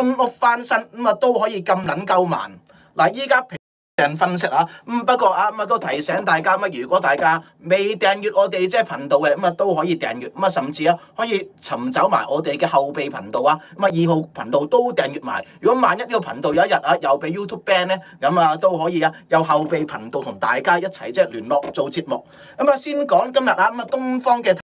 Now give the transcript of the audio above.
公屋翻新咁啊都可以咁撚鳩慢。嗱，依家人分析啊，不過啊都提醒大家如果大家未訂閱我哋即係頻道嘅都可以訂閱，甚至可以尋找埋我哋嘅後備頻道啊，2號頻道都訂閱埋。如果萬一呢個頻道有一日又俾 YouTube ban 咧，咁都可以有後備頻道同大家一齊即係聯絡做節目。先講今日東方嘅